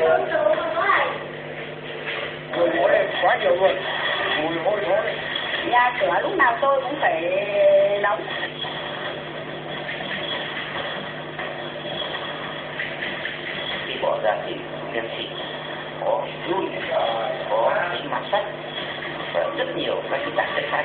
Mùi hôi quá nhiều luôn. Mùi hôi thối. Nhà cửa lúc nào tôi cũng phải đóng. Khi bỏ ra thì đen xỉ, có run, có tính mát sắt và rất nhiều các cái đặc chất khác.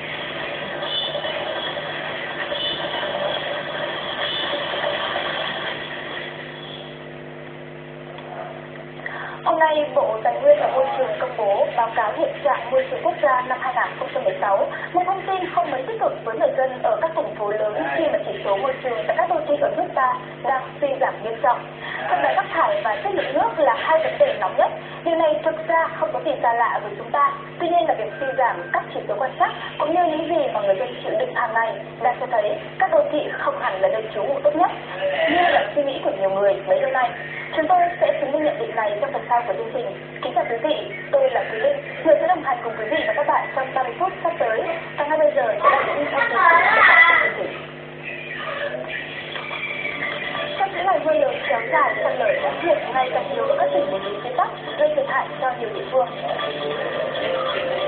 Hôm nay, Bộ Tài nguyên và Môi trường công bố báo cáo hiện trạng môi trường quốc gia năm 2016, một thông tin không mấy tích cực với người dân ở các thành phố lớn khi mà chỉ số môi trường tại các đô thị ở nước ta đang suy giảm nghiêm trọng. Phân loại rác thải và chất lượng nước là hai vấn đề nóng nhất. Điều này thực ra không có gì xa lạ với chúng ta. Tuy nhiên là việc suy giảm các chỉ số quan trắc cũng như những gì mà người dân chịu đựng hàng ngày đang cho thấy các đô thị không hẳn là nơi trú ngụ tốt nhất, như là suy nghĩ của nhiều người mấy lâu nay. Chúng tôi sẽ chứng minh nhận định này trong phần sau của chương trình. Kính chào quý vị, tôi là Thúy Linh, người sẽ đồng hành cùng quý vị và các bạn trong 30 phút sắp tới. Và ngay bây giờ sẽ là những thông tin của chương trình. Trong những ngày mưa lớn kéo dài, sạt lở đáng hiện ngày càng nhiều ở các tỉnh miền núi phía Bắc gây thiệt hại cho nhiều địa phương.